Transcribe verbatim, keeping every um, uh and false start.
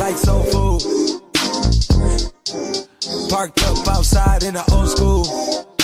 like soul food. Parked up outside in the old school.